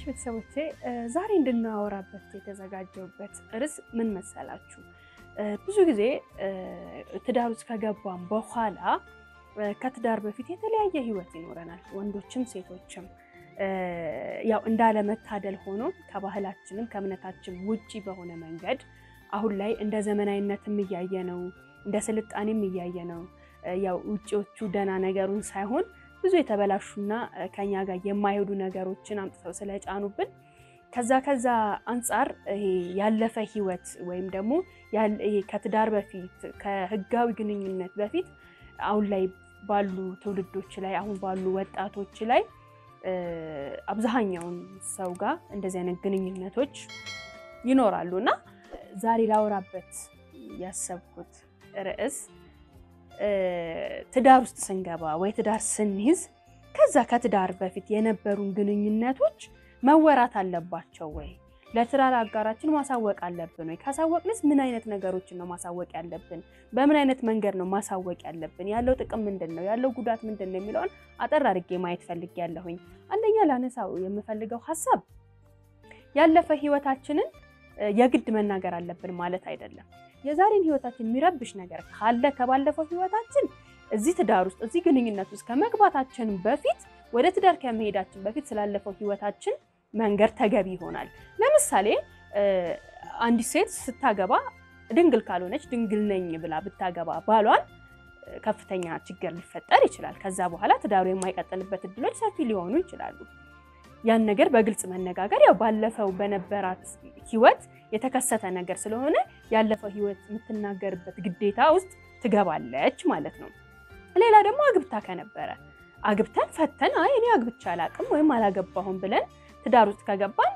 ቤተሰቦቼ ዛሬ እንድናወራበት የተዘጋጀውበት ርዕስ ምን መሰላችሁ? ብዙ ጊዜ ትዳር ውስጥ ከገባን በኋላ ከትዳር በፊት የተለያየ ህይወት ይኖረናል ወንዶችም ሴቶችም ያው እንዳለ መታደል ሆኖ ከባህላችንም ከእምነታችን ውጪ በሆነ መንገድ አሁን ላይ እንደ ዘመናዊነትም ያያየነው እንደ ስልጣኔም ያያየነው ያው ውጪዎቹ ደና ነገሩን ሳይሆን ብዙ የተበላሹና ከኛ ጋር የማይሄዱ ነገሮችን አምጥተው ስለጫኑብን ከዛ አንፃር ይሄ ያለፈ ህይወት ወይም ደግሞ ይሄ ከትዳር በፊት ከህጋዊ ግንኙነት በፊት አሁን ላይ ባሉ ትውልዶች ላይ አሁን ባሉ ወጣቶች ላይ አብዛኛውን ሰው ጋር እንደዚህ አይነት ግንኙነቶች ይኖራሉና ዛሬ ላወራበት ያሰብኩት ርዕስ ትዳር ውስጥ ስንገባ ወይ ትዳር ስንይዝ ከዛ ከትዳር በፊት የነበሩን ግንኙነቶች መወራት አለባቸው ወይ ለትዳር አጋራችን ማሳወቅ አለብን ወይ ካሳወቅንስ ምን አይነት ነገሮችን ነው ማሳወቅ ያለብን በምን አይነት መንገድ ነው ማሳወቅ ያለብን ያለው ጥቅም ምንድነው ያለው ጉዳት ምንድነው የሚለውን አጠር አድርጌ ማየት ፈልጌያለሁኝ አንደኛ ላነሳው የምፈልገው ሐሳብ ያለፈ ህይወታችንን የግድ መናገር አለብን ማለት አይደለም የዛሬን ህይወታችን የሚረብሽ ነገር ካለ ከባለፈው ህይወታችን እዚህ ትዳር ውስጥ እዚህ ግንኙነት ውስጥ ከመግባታችን በፊት ወደ ትዳር ከመሄዳችን በፊት ስላለፈው ህይወታችን መንገር ተገቢ ይሆናል ለምሳሌ አንዲት ሴት ስታገባ ድንግል ካልሆነች ድንግል ነኝ ብላ ብታገባ ባሏን ከፍተኛ ችግር ሊፈጠር ይችላል ከዛ በኋላ ትዳሩ የማይቀጥልበት እድሎች ሰፊ ሊሆኑ ይችላሉ ያን ነገር በግልጽ መነጋገር ያው ባለፈው በነበራት ህይወት የተከሰተ ነገር ስለሆነ ያለፈው ህይወት የምትናገርበት ግዴታ ውስጥ ትገባለች ማለት ነው ሌላ ደግሞ አግብታ ከነበረ አግብተን ፈተን አይ እኔ አግብቻ አላቅም ወይም አላገባሁም ብለን ትዳር ውስጥ ከገባን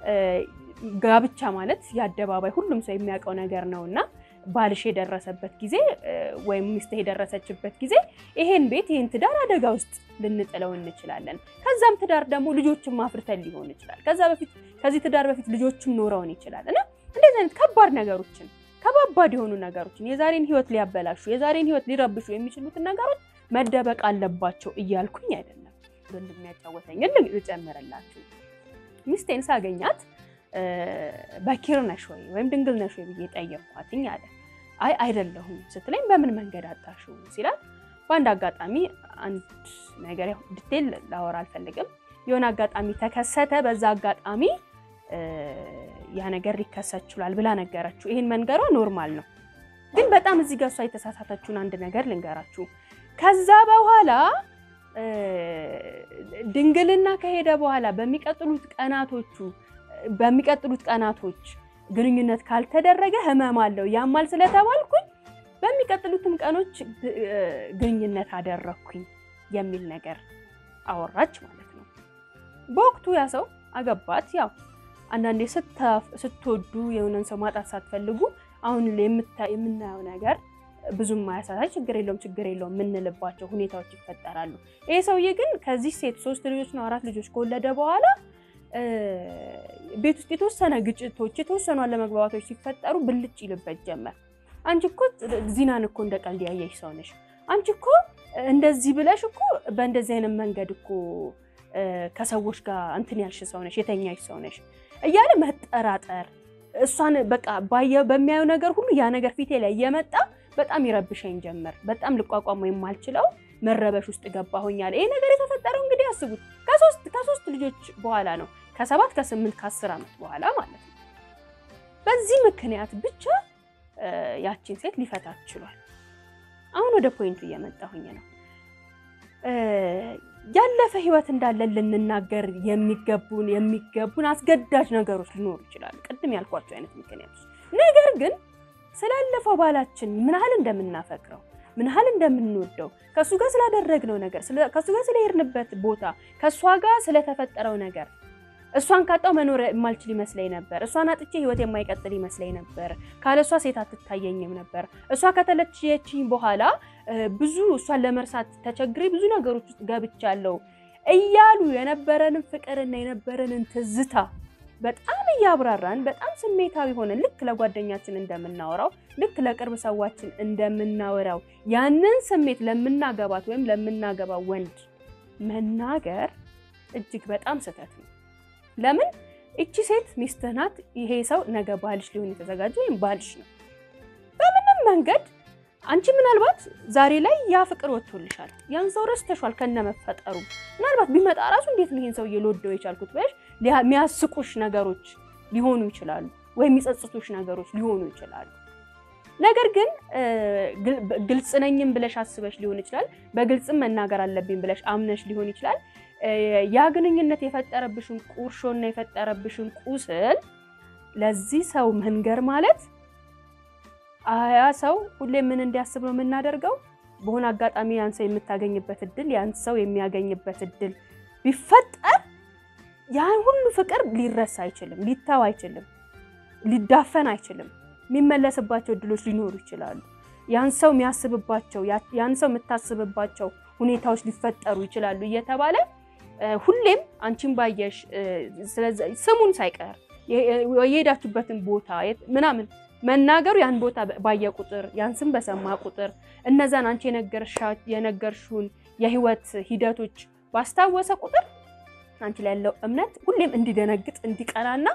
ጋብቻ ማለት ያደባባይ ሁሉም ሰው የሚያውቀው ነገር ነውና ባልሽ የደረሰበት ጊዜ ወይም ሚስት የደረሰችበት ጊዜ ይሄን ቤት ይሄን ትዳር አደጋ ውስጥ ልንጥለው እንችላለን ከዛም ትዳር ደግሞ ልጆችም ማፍርተን ሊሆን ይችላል ከዛ በፊት ከዚህ ትዳር በፊት ልጆችም ኖረውን ይችላልና እንደዚህ አይነት ከባድ ነገሮችን ከባባድ የሆኑ ነገሮችን የዛሬን ህይወት ሊያበላሹ የዛሬን ህይወት ሊረብሹ የሚችሉት ነገሮች መደበቅ አለባቸው እያልኩኝ አይደለም እንደሚያጫወተኝ ልጨምርላችሁ ሚስቴን ሳገኛት በኪር ነሽ ወይም ድንግል ነሽ ወይ ብዬ ጠየቅኳትኝ አለ አይ አይደለሁም ስትለኝ በምን መንገድ አጣሽው ሲላት በአንድ አጋጣሚ አንድ ነገር ዲቴል ላወራ አልፈልግም የሆነ አጋጣሚ ተከሰተ በዛ አጋጣሚ ያ ነገር ሊከሰት ይችላል ብላ ነገራችሁ ይሄን መንገሯ ኖርማል ነው ግን በጣም እዚህ ጋር እሷ የተሳሳተችውን አንድ ነገር ልንገራችሁ ከዛ በኋላ ድንግልና ከሄደ በኋላ በሚቀጥሉት ቀናቶች ግንኙነት ካልተደረገ ህመም አለው ያማል ስለተባልኩኝ በሚቀጥሉትም ቀኖች ግንኙነት አደረኩኝ የሚል ነገር አወራች ማለት ነው በወቅቱ ያ ሰው አገባት ያው አንዳንዴ ስትወዱ የሆነን ሰው ማጣት ሳትፈልጉ አሁን የምናየው ነገር ብዙም ማያሳይ ችግር የለውም ምንልባቸው ሁኔታዎች ይፈጠራሉ ይሄ ሰውዬ ግን ከዚህ ሴት 3 ልጆች ነው 4 ልጆች ከወለደ በኋላ ቤት ውስጥ የተወሰነ ግጭቶች የተወሰኑ አለመግባባቶች ሲፈጠሩ ብልጭ ይልበት ጀመር አንቺ እኮ ዚናን እኮ እንደቀልድ ያየሽ ሰው ነሽ አንቺ እኮ እንደዚህ ብለሽ እኮ በእንደዚህ አይነት መንገድ እኮ ከሰዎች ጋር እንትን ያልሽ ሰው ነሽ የተኛሽ ሰው ነሽ እያለ መጠራጠር እሷን በቃ በሚያዩ ነገር ሁሉ ያ ነገር ፊቴ ላይ እየመጣ በጣም ይረብሸኝ ጀመር በጣም ልቋቋመው የማልችለው መረበሽ ውስጥ ገባሁኛል ይሄ ነገር የተፈጠረው እንግዲህ አስቡት ከሶስት ልጆች በኋላ ነው ከ7 ከ8 ከ10 አመት በኋላ ማለት ነው በዚህ ምክንያት ብቻ ያቺን ሴት ሊፈታት ይችላል አሁን ወደ ፖይንቱ እየመጣሁኝ ነው ያለፈ ህይወት እንዳለ ልንናገር የሚገቡን አስገዳጅ ነገሮች ሊኖሩ ይችላል ቅድም ያልኳቸው አይነት ምክንያቶች ነገር ግን ስላለፈው ባላችን ምን ያህል እንደምናፈቅረው ምን ያህል እንደምንወደው ከሱ ጋር ስላደረግነው ነገር ከሱ ጋር ስለሄድንበት ቦታ ከሷ ጋር ስለተፈጠረው ነገር እሷን ካጣው መኖር የማልችል ይመስለኝ ነበር እሷን አጥቼ ህይወት የማይቀጥል ይመስለኝ ነበር ካለሷ ሴት አትታየኝም ነበር እሷ ከተለችየችኝ በኋላ ብዙ እሷን ለመርሳት ተቸግሬ ብዙ ነገሮች ውስጥ ገብቻለሁ እያሉ የነበረንን ፍቅርና የነበረንን ትዝታ በጣም ያብራራን በጣም ስሜታዊ ሆነን ልክ ለጓደኛችን እንደምናወራው ልክ ለቅርብ ሰዋችን እንደምናወራው ያንን ስሜት ለምናገባት ወይም ለምናገባው ወንድ መናገር እጅግ በጣም ስህተት ነው ለምን እቺ ሴት ሚስትህ ናት ይሄ ሰው ነገ ባልሽ ሊሆን የተዘጋጀ ወይም ባልሽ ነው በምንም መንገድ አንቺ ምናልባት ዛሬ ላይ ያ ፍቅር ወጥቶልሻል ያን ሰው ረስተሻል ከነመፈጠሩ ምናልባት ቢመጣ ራሱ እንዴት ነው ይሄን ሰው የሎደው የቻልኩት ብለሽ የሚያስቁሽ ነገሮች ሊሆኑ ይችላሉ ወይ የሚጸጽቱሽ ነገሮች ሊሆኑ ይችላሉ ነገር ግን ግልጽ ነኝም ብለሽ አስበሽ ሊሆን ይችላል በግልጽም መናገር አለብኝ ብለሽ አምነሽ ሊሆን ይችላል ያ ግንኙነት የፈጠረብሽን ቁርሾና የፈጠረብሽን ቁስል ለዚህ ሰው መንገር ማለት አያ ሰው ሁሌ ምን እንዲያስብ ነው የምናደርገው በሆነ አጋጣሚ ያን ሰው የምታገኝበት እድል ያን ሰው የሚያገኝበት እድል ቢፈጠር ያን ሁሉ ፍቅር ሊረሳ አይችልም ሊታው አይችልም ሊዳፈን አይችልም የሚመለስባቸው እድሎች ሊኖሩ ይችላሉ ያን ሰው የሚያስብባቸው ያን ሰው የምታስብባቸው ሁኔታዎች ሊፈጠሩ ይችላሉ እየተባለ ሁሌም አንቺን ባየሽ ስለዚህ ስሙን ሳይቀር የሄዳችሁበትን ቦታ ምናምን መናገሩ ያን ቦታ ባየ ቁጥር ያን ስም በሰማ ቁጥር እነዛን አንቺ የነገርሽውን የህይወት ሂደቶች ባስታወሰ ቁጥር አንቺ ላይ ያለው እምነት ሁሌም እንዲደነግጥ እንዲቀናና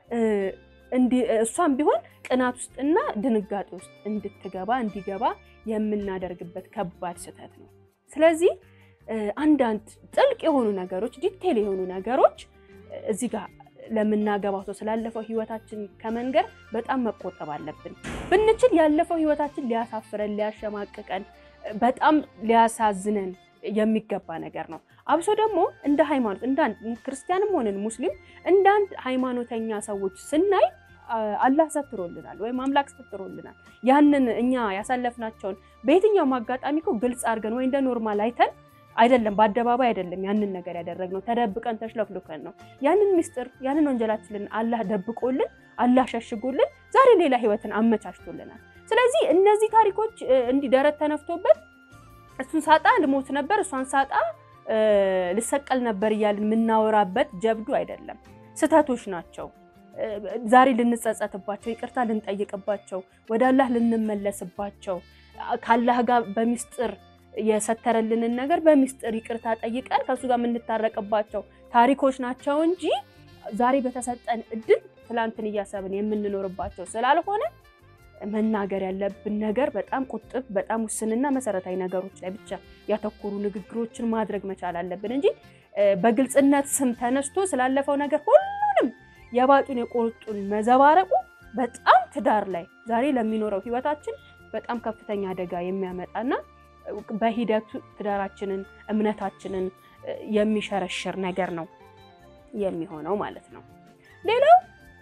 እሷም ቢሆን ቅናት ውስጥና ድንጋጤ ውስጥ እንዲገባ የምናደርግበት ከባድ ስህተት ነው ስለዚህ አንዳንድ ጥልቅ የሆኑ ነገሮች ዲቴል የሆኑ ነገሮች እዚህ ጋር ለምናገባው ሰው ስላለፈው ህይወታችን ከመንገር በጣም መቆጠብ አለብን ብንችል ያለፈው ህይወታችን ሊያሳፍረን ሊያሸማቅቀን በጣም ሊያሳዝነን የሚገባ ነገር ነው አብሶ ደግሞ እንደ ሃይማኖት እንዳንድ ክርስቲያንም ሆነን ሙስሊም እንዳንድ ሃይማኖተኛ ሰዎች ስናይ አላህ ሰጥሮልናል ወይ አምላክ ሰጥሮልናል ያንን እኛ ያሳለፍናቸውን በየትኛው ማጋጣሚኮ ግልጽ አድርገን ወይ እንደ ኖርማል አይተን አይደለም በአደባባይ አይደለም ያንን ነገር ያደረግነው ተደብቀን ተሽለፍልከን ነው ያንን ሚስጥር ያንን ወንጀላችንን አላህ ደብቆልን አላህ ሸሽጎልን ዛሬ ሌላ ህይወትን አመቻችቶልናል ስለዚህ እነዚህ ታሪኮች እንዲደረት ተነፍቶበት እሱን ሳጣ ልሞት ነበር እሷን ሳጣ ልሰቀል ነበር ይያልን ምናወራበት ጀብዱ አይደለም ስተቶች ናቸው ዛሬ ልንጸጸትባቸው ይቅርታ ልንጠይቅባቸው ወደ አላህ ልንመለስባቸው ካላህ ጋር በሚስጥር የሰተረልንን ነገር በሚስጥር ይቅርታ ጠይቀን ከሱ ጋር ምንታረቅባቸው ታሪኮች ናቸው እንጂ ዛሬ በተሰጠን እድል ትላንትን ያሰብን የምንኖርባቸው ስላልሆነ መናገር ያለብን ነገር በጣም ቁጥብ በጣም ውስንና መሰረታዊ ነገሮች ላይ ብቻ ያተኮሩ ንግግሮችን ማድረግ መቻል አለብን እንጂ በግልጽነት ስም ተነስቶ ስላለፈው ነገር ሁሉንም የባጡን የቆርጡን መዘባረቁ በጣም ትዳር ላይ ዛሬ ለሚኖረው ህይወታችን በጣም ከፍተኛ አደጋ የሚያመጣና በሂደቱ ትዳራችንን እምነታችንን የሚሸረሽር ነገር ነው የሚሆነው ማለት ነው ሌላው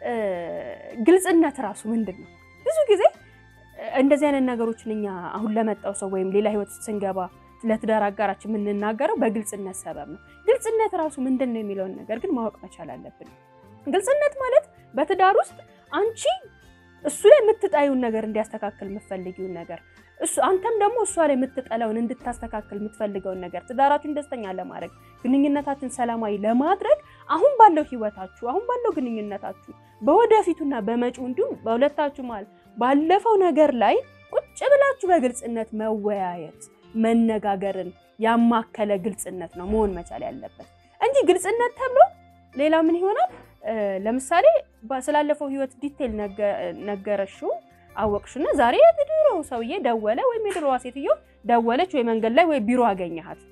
ግልጽነት ራሱ ምንድነው ብዙ ጊዜ እንደዚህ አይነት ነገሮችንኛ አሁን ለመጣው ሰው ወይም ሌላ ህይወት ስንገባ ለትዳር አጋራችን ምንናገረው በግልጽነት ሰበብ ነው ግልጽነት ራሱ ምንድነው የሚለውን ነገር ግን ማወቅ መቻል አለብን ግልጽነት ማለት በትዳር ውስጥ አንቺ እሱ ላይ የምትጣዩን ነገር እንዲያስተካክል የምትፈልጊውን ነገር እሱ አንተም ደግሞ እሱ ላይ የምትጠላውን እንድታስተካክል የምትፈልገውን ነገር ትዳራችሁን ደስተኛ ለማድረግ ግንኙነታችሁን ሰላማዊ ለማድረግ አሁን ባለው ህይወታችሁ አሁን ባለው ግንኙነታችሁ በወደፊቱና በመጪው እንዲሁም በሁለታችሁ ማለት ባለፈው ነገር ላይ ቁጭ ብላችሁ በግልጽነት መወያየት መነጋገርን ያማከለ ግልጽነት ነው መሆን መቻል ያለበት እንጂ ግልጽነት ተብሎ ሌላ ምን ይሆናል ለምሳሌ ስላለፈው ህይወት ዲቴል ነገረሽው አወቅሽና ዛሬ የድሮ ሰውዬ ደወለ ወይ የድሮዋ ሴትዮ ደወለች ወይ መንገድ ላይ ወይ ቢሮ አገኘሃት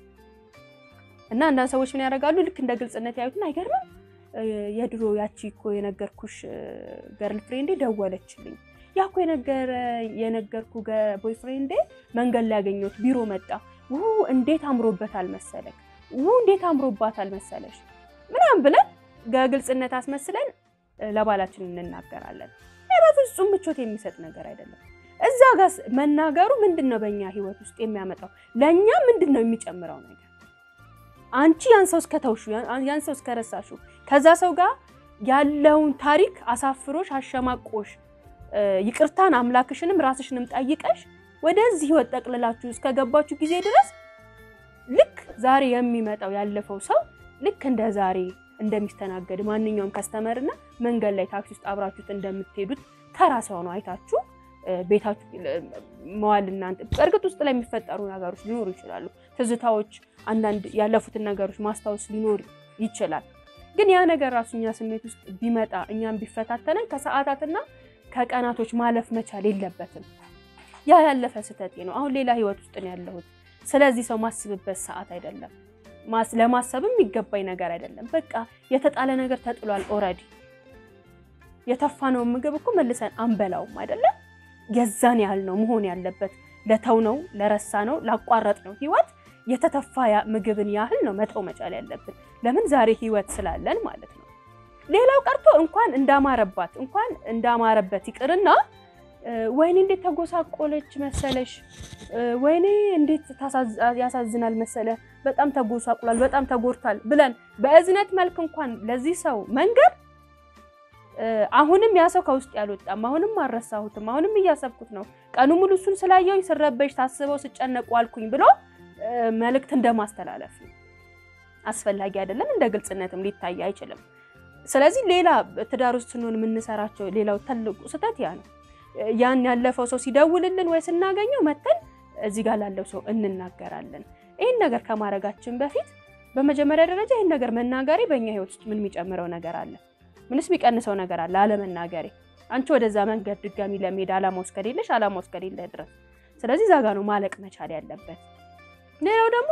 እና አንዳንድ ሰዎች ምን ያደርጋሉ ልክ እንደ ግልጽነት ያዩትና አይገርምም የድሮ ያቺ እኮ የነገርኩሽ ገርል ፍሬንዴ ደወለችልኝ ያኮ የነገርኩ ቦይፍሬንዴ መንገድ ላይ ያገኘሁት ቢሮ መጣ እንዴት አምሮበታል መሰለክ እንዴት አምሮባታል መሰለሽ ምናምን ብለን ግልጽነት አስመስለን ለባላችን እንናገራለን በፍጹም ምቾት የሚሰጥ ነገር አይደለም እዛ ጋር መናገሩ ምንድነው በእኛ ህይወት ውስጥ የሚያመጣው ለኛ ምንድነው የሚጨምረው ነገር አንቺ ያን ሰው እስከተውሹ ያን ሰው እስከረሳሹ ከዛ ሰው ጋር ያለውን ታሪክ አሳፍሮሽ አሸማቆሽ ይቅርታን አምላክሽንም ራስሽንም ጠይቀሽ ወደዚህ ህይወት ጠቅልላችሁ እስከገባችሁ ጊዜ ድረስ ልክ ዛሬ የሚመጣው ያለፈው ሰው ልክ እንደ ዛሬ እንደሚስተናገድ ማንኛውም ከስተመርና መንገድ ላይ ታክሲ ውስጥ አብራችሁት እንደምትሄዱት ተራሰው ነው አይታችሁ ቤታችሁ መዋልና በርግጥ ውስጥ ላይ የሚፈጠሩ ነገሮች ሊኖሩ ይችላሉ ትዝታዎች አንዳንድ ያለፉትን ነገሮች ማስታወስ ሊኖር ይችላል ግን ያ ነገር ራሱኛ ስሜት ውስጥ ቢመጣ እኛም ቢፈታተነን ከሰዓታትና ከቀናቶች ማለፍ መቻል የለበትም ያ ያለፈ ስተቴ ነው አሁን ሌላ ህይወት ውስጥ ነው ያለሁት ስለዚህ ሰው ማስብበት ሰዓት አይደለም ለማሰብም ይገባኝ ነገር አይደለም በቃ የተጣለ ነገር ተጥሏል ኦሬዲ የተፋነው ምግብ እኮ መልሰን አንበላውም አይደለም የዛን ያህል ነው መሆን ያለበት ለተው ነው ለረሳ ነው ላቋረጥ ነው ህይወት የተተፋ ምግብን ያህል ነው መተው መቻል ያለብን ለምን ዛሬ ህይወት ስላለን ማለት ነው ሌላው ቀርቶ እንኳን እንዳማረበት ይቅርና ወይኔ እንዴት ተጎሳቆለች መሰለሽ ወይኔ እንዴት ያሳዝናል መሰለ በጣም ተጎሳቆላል በጣም ተጎርታል ብለን በእዝነት መልክ እንኳን ለዚህ ሰው መንገር አሁንም ያ ሰው ከውስጥ ያልወጣም አሁንም አረሳሁትም አሁንም እያሰብኩት ነው ቀኑ ሙሉ እሱን ስላየው ስረበሽ ታስበው ስጨነቁ አልኩኝ ብሎ መልእክት እንደማስተላለፍ አስፈላጊ አይደለም እንደ ግልጽነትም ሊታይ አይችልም ስለዚህ ሌላ ትዳር ውስጥ ስንሆን ምንሰራቸው ሌላው ትልቁ ስተት ያ ነው ያን ያለፈው ሰው ሲደውልልን ወይ ስናገኘው መተን እዚህ ጋር ላለው ሰው እንናገራለን ይሄን ነገር ከማረጋችን በፊት በመጀመሪያ ደረጃ ይሄን ነገር መናገሬ በእኛ ህይወት ውስጥ ምን የሚጨምረው ነገር አለ ምንስ የሚቀንሰው ነገር አለ አለመናገሬ አንቺ ወደዛ መንገድ ድጋሚ ለመሄድ አላማውስ ከሌለ ድረስ ስለዚህ ዛጋ ነው ማለቅ መቻል ያለበት ሌላው ደግሞ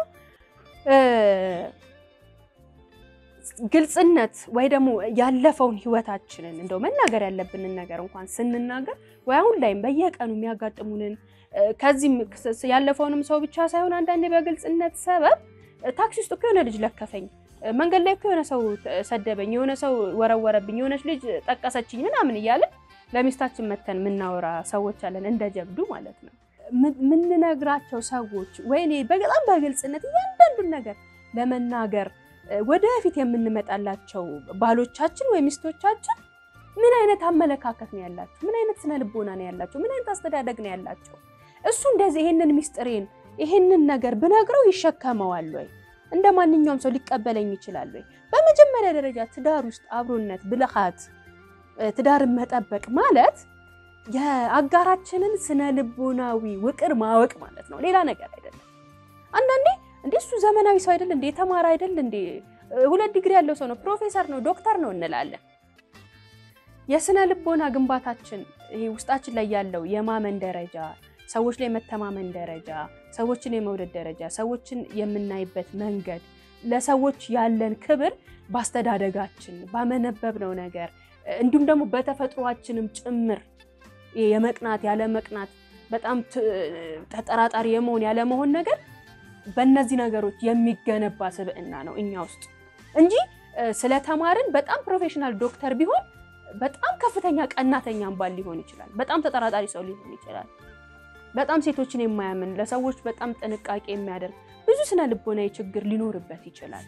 ግልጽነት ወይ ደግሞ ያለፈውን ህይወታችንን እንደው መናገር ያለብንን ነገር እንኳን ስንናገር ወይ አሁን ላይም በየቀኑ የሚያጋጥሙንን ከዚህ ያለፈውንም ሰው ብቻ ሳይሆን አንዳንዴ በግልጽነት ሰበብ ታክሲ ውስጥ እኮ የሆነ ልጅ ለከፈኝ መንገድ ላይ እኮ የሆነ ሰው ሰደበኝ የሆነ ሰው ወረወረብኝ የሆነች ልጅ ጠቀሰችኝ ምናምን ይያለ ለሚስታችን መተን ምናወራ ሰዎች አለን እንደጀብዱ ማለት ነው ምን ነግራቸው ሰዎች ወይኔ በጣም በግልጽነት ያንዳንዱን ነገር ለመናገር ወደፊት የምንመጣላቸው ባሎቻችን ወይ ሚስቶቻችን ምን አይነት አመለካከት ነው ያላችሁ ምን አይነት ስነ ልቦና ነው ያላችሁ ምን አይነት አስተዳደግ ነው ያላችሁ እሱ እንደዚህ ይሄንን ሚስጥሬን ይሄንን ነገር ብነግረው ይሸከመዋል ወይ እንደማንኛውም ሰው ሊቀበለኝ ይችላል ወይ በመጀመሪያ ደረጃ ትዳር ውስጥ አብሮነት ብልሃት ትዳርን መጠበቅ ማለት የአጋራችንን ስነ ልቦናዊ ውቅር ማወቅ ማለት ነው ሌላ ነገር አይደለም አንዳንዴ እንደሱ ዘመናዊ ሰው አይደል እንዴ ተማራ አይደል እንዴ ሁለት ዲግሪ ያለው ሰው ነው ፕሮፌሰር ነው ዶክተር ነው እንላለን የስነ ልቦና ግንባታችን ይሄ ውስጣችን ላይ ያለው የማመን ደረጃ ሰዎች ላይ መተማመን ደረጃ ሰዎችን የመውደድ ደረጃ ሰዎችን የምናይበት መንገድ ለሰዎች ያለን ክብር ባስተዳደጋችን ባመነበብነው ነገር እንዲሁም ደግሞ በተፈጥሯችንም ጭምር የመቅናት ያለ መቅናት በጣም ተጠራጣሪ የመሆን ያለ መሆን ነገር በእነዚህ ነገሮች የሚገነባ ስብዕና ነው እኛ ውስጥ እንጂ ስለተማርን በጣም ፕሮፌሽናል ዶክተር ቢሆን በጣም ከፍተኛ ቀናተኛም ባል ሊሆን ይችላል በጣም ተጠራጣሪ ሰው ሊሆን ይችላል በጣም ሴቶችን የማያምን ለሰዎች በጣም ጥንቃቄ የሚያደርግ ብዙ ስነ ልቦናዊ ችግር ሊኖርበት ይችላል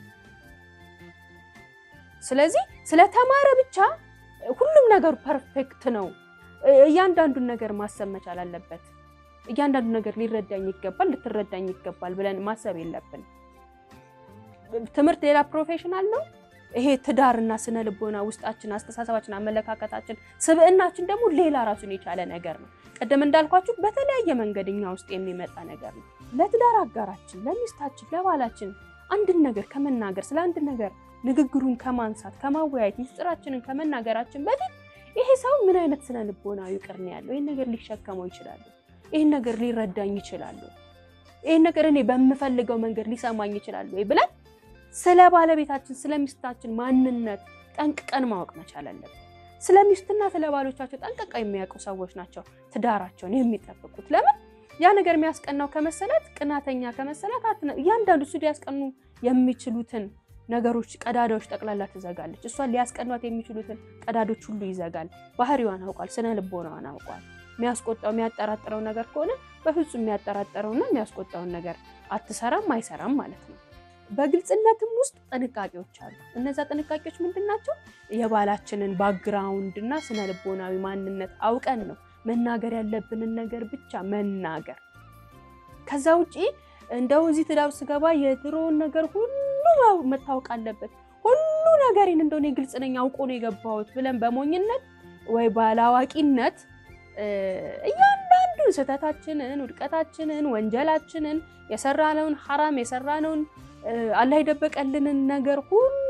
ስለዚህ ስለተማረ ብቻ ሁሉም ነገር ፐርፌክት ነው እያንዳንዱን ነገር ማሰብ መቻል አለበት እያንዳንዱ ነገር ሊረዳኝ ይገባል ልትረዳኝ ይገባል ብለን ማሰብ የለብን ትምርት ሌላ ፕሮፌሽናል ነው ይሄ ትዳርና ስነ ልቦና ውስጣችን አስተሳሰባችን አመለካከታችን ስብዕናችን ደግሞ ሌላ ራሱን የቻለ ነገር ነው ቀደም እንዳልኳችሁ በተለያየ መንገድኛ ውስጥ የሚመጣ ነገር ነው ለትዳር አጋራችን ለሚስታችን ለባላችን አንድ ነገር ከመናገር ስለ አንድ ነገር ንግግሩን ከማንሳት ከማወያየት ሚስጥራችንን ከመናገራችን በፊት ይሄ ሰው ምን አይነት ስነ ልቦናዊ ቅርኔ ያለው ይሄን ነገር ሊሸከመው ይችላል ይሄን ነገር ሊረዳኝ ይችላል ይሄን ነገር እኔ በመፈልገው መንገድ ሊሰማኝ ይችላል ወይ ብለን ስለ ባለቤታችን ስለ ሚስታችን ማንነት ጠንቅቀን ማወቅ መቻል አለብን ስለ ሚስትና ስለ ባሎቻቸው ጠንቅቀው የሚያውቁ ሰዎች ናቸው ትዳራቸውን የሚጠብቁት ለምን ያ ነገር የሚያስቀናው ከመሰላት ቅናተኛ ከመሰላት ያንዳንዱ እሱ ሊያስቀኑ የሚችሉትን ነገሮች ቀዳዳዎች ጠቅላላ ተዘጋለች እሷን ሊያስቀኗት የሚችሉትን ቀዳዳዎች ሁሉ ይዘጋል ባህሪዋን አውቃል ስነ ልቦናዋን አውቃል የሚያስቆጣው የሚያጠራጥረው ነገር ከሆነ በፍጹም የሚያጠራጥረውና የሚያስቆጣውን ነገር አትሰራም አይሰራም ማለት ነው በግልጽነትም ውስጥ ጥንቃቄዎች አሉ እነዛ ጥንቃቄዎች ምንድናቸው የባላችንን ባክግራውንድና ስነ ልቦናዊ ማንነት አውቀን ነው መናገር ያለብንን ነገር ብቻ መናገር ከዛ ውጪ እንደው እዚህ ትዳር ስገባ የድሮውን ነገር ሁሉ መታወቅ አለበት ሁሉ ነገርን እንደው ነው ግልጽ ነኝ አውቆ ነው የገባሁት ብለን በሞኝነት ወይ ባላዋቂነት እያንዳንዱ ሰተታችንን ውድቀታችንን ወንጀላችንን የሰራነውን حرام የሰራነውን አላህ ይደበቀልንን ነገር ሁሉ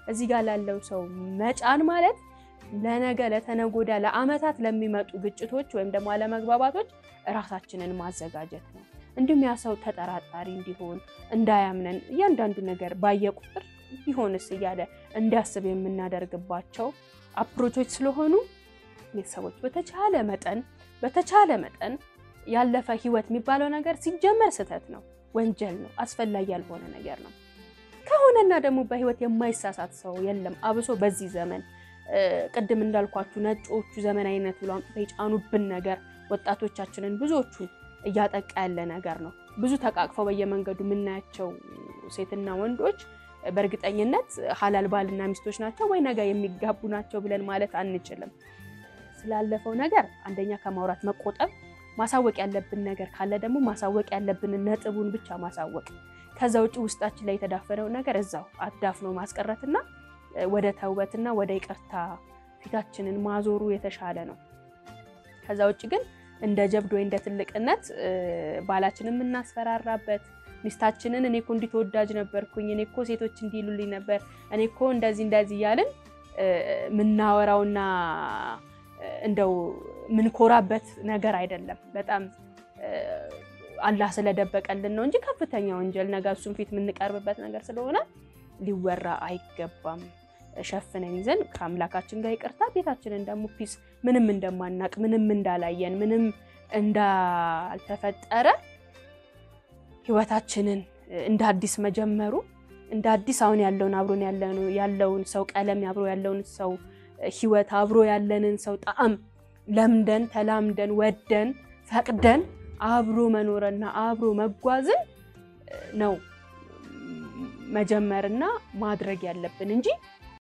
እዚህ ጋር ላለው ሰው መጫን ማለት ለነገ ለተነጎዳ ለአመታት ለሚመጡ ግጭቶች ወይም ደግሞ አለመግባባቶች ራሳችንን ማዘጋጀት ነው። እንዲሁም ያ ሰው ተጠራጣሪ እንዲሆን እንዳያምነን እያንዳንዱ ነገር ባየቁጥር ቢሆንስ እያለ እንዲያስብ የምናደርግባቸው አፕሮቾች ስለሆኑ ቤተሰቦች በተቻለ መጠን ያለፈ ህይወት የሚባለው ነገር ሲጀመር ስህተት ነው፣ ወንጀል ነው፣ አስፈላጊ ያልሆነ ነገር ነው። ከሆነና ደግሞ በህይወት የማይሳሳት ሰው የለም። አብሶ በዚህ ዘመን ቅድም እንዳልኳችሁ ነጮቹ ዘመናዊነት ብለው አምጥተው የጫኑብን ነገር ወጣቶቻችንን ብዙዎቹን እያጠቃ ያለ ነገር ነው። ብዙ ተቃቅፈው በየመንገዱ የምናያቸው ሴትና ወንዶች በእርግጠኝነት ሐላል ባልና ሚስቶች ናቸው ወይ ነገ የሚጋቡ ናቸው ብለን ማለት አንችልም። ስላለፈው ነገር አንደኛ ከማውራት መቆጠብ፣ ማሳወቅ ያለብን ነገር ካለ ደግሞ ማሳወቅ ያለብን ነጥቡን ብቻ ማሳወቅ፣ ከዛ ውጪ ውስጣችን ላይ የተዳፈነው ነገር እዛው አዳፍኖ ማስቀረትና ወደ ተውበትና ወደ ይቅርታ ፊታችንን ማዞሩ የተሻለ ነው። ከዛ ውጪ ግን እንደ ጀብድ ወይ እንደ ትልቅነት ባላችንን እናስፈራራበት ሚስታችንን እኔ እኮ እንዲህ ተወዳጅ ነበርኩኝ፣ እኔ እኮ ሴቶች እንዲሉልኝ ነበር፣ እኔ እኮ እንደዚህ ያልን ምናወራውና እንደው ምን ኮራበት ነገር አይደለም። በጣም አላህ ስለደበቀልን ነው እንጂ ከፍተኛ ወንጀል ነገር እሱን ፊት ምንቀርብበት ነገር ስለሆነ ሊወራ አይገባም። ሸፍነን ይዘን ከአምላካችን ጋር ይቅርታ ቤታችንን ደግሞ ፒስ ምንም እንደማናቅ ምንም እንዳላየን ምንም እንዳልተፈጠረ ህይወታችንን እንደ አዲስ መጀመሩ እንደ አዲስ አሁን ያለውን አብሮን ያለውን ሰው ቀለም አብሮ ያለውን ሰው ህይወት አብሮ ያለንን ሰው ጣዕም ለምደን ተላምደን ወደን ፈቅደን አብሮ መኖርና አብሮ መጓዝን ነው መጀመርና ማድረግ ያለብን እንጂ